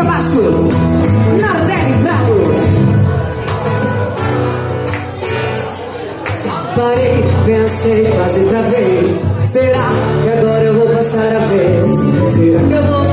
pra baixo. Nardelli Prado. Parei, pensei, quase travei. Será que agora eu vou passar a vez? Será que eu vou